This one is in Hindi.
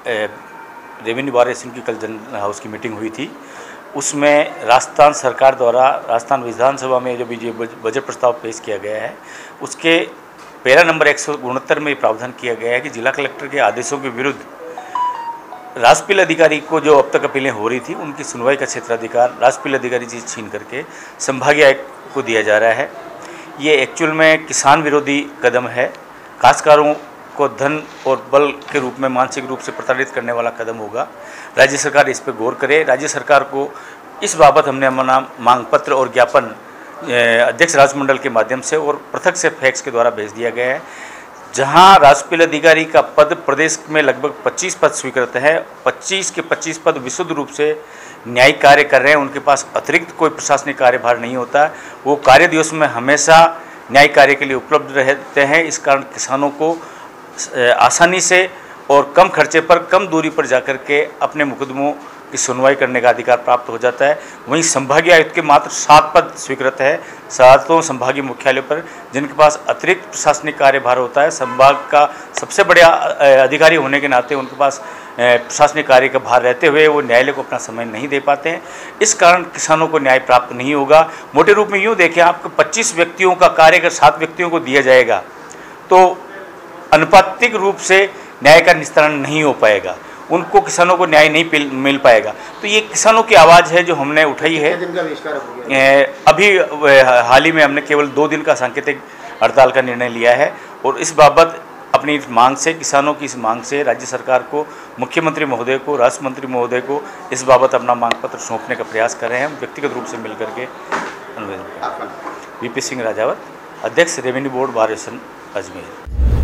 रेवेन्यू बार एसोसिएशन की कल जनरल हाउस की मीटिंग हुई थी। उसमें राजस्थान सरकार द्वारा राजस्थान विधानसभा में जो भी बजट प्रस्ताव पेश किया गया है, उसके पैरा नंबर 169 में प्रावधान किया गया है कि जिला कलेक्टर के आदेशों के विरुद्ध राजपील अधिकारी को जो अब तक अपीलें हो रही थी, उनकी सुनवाई का क्षेत्राधिकार राजपील अधिकारी से छीन करके संभागीय आयुक्त को दिया जा रहा है। ये एक्चुअल में किसान विरोधी कदम है, काश्तकारों को धन और बल के रूप में मानसिक रूप से प्रताड़ित करने वाला कदम होगा। राज्य सरकार इस पर गौर करे। राज्य सरकार को इस बाबत हमने अपना मांग पत्र और ज्ञापन अध्यक्ष राजमंडल के माध्यम से और पृथक से फैक्स के द्वारा भेज दिया गया है। जहां राजपील अधिकारी का पद प्रदेश में लगभग 25 पद स्वीकृत है, 25 के 25 पद विशुद्ध रूप से न्यायिक कार्य कर रहे हैं, उनके पास अतिरिक्त कोई प्रशासनिक कार्यभार नहीं होता। वो कार्य दिवस में हमेशा न्यायिक कार्य के लिए उपलब्ध रहते हैं। इस कारण किसानों को आसानी से और कम खर्चे पर, कम दूरी पर जाकर के अपने मुकदमों की सुनवाई करने का अधिकार प्राप्त हो जाता है। वहीं संभागीय आयुक्त के मात्र 7 पद स्वीकृत है, 7 संभागीय मुख्यालय पर, जिनके पास अतिरिक्त प्रशासनिक कार्यभार होता है। संभाग का सबसे बड़ा अधिकारी होने के नाते उनके पास प्रशासनिक कार्य का भार रहते हुए वो न्यायालय को अपना समय नहीं दे पाते हैं। इस कारण किसानों को न्याय प्राप्त नहीं होगा। मोटे रूप में यूँ देखें, आपको 25 व्यक्तियों का कार्य अगर 7 व्यक्तियों को दिया जाएगा तो अनुपातिक रूप से न्याय का निस्तारण नहीं हो पाएगा, उनको किसानों को न्याय नहीं मिल पाएगा। तो ये किसानों की आवाज़ है जो हमने उठाई है। अभी हाल ही में हमने केवल 2 दिन का सांकेतिक हड़ताल का निर्णय लिया है और इस बाबत अपनी मांग से, किसानों की इस मांग से राज्य सरकार को, मुख्यमंत्री महोदय को, राष्ट्र मंत्री महोदय को इस बाबत अपना मांग पत्र सौंपने का प्रयास कर रहे हैं। हम व्यक्तिगत रूप से मिलकर के अनुवेदन। VP सिंह राजावत, अध्यक्ष revenue board bar association Ajmer.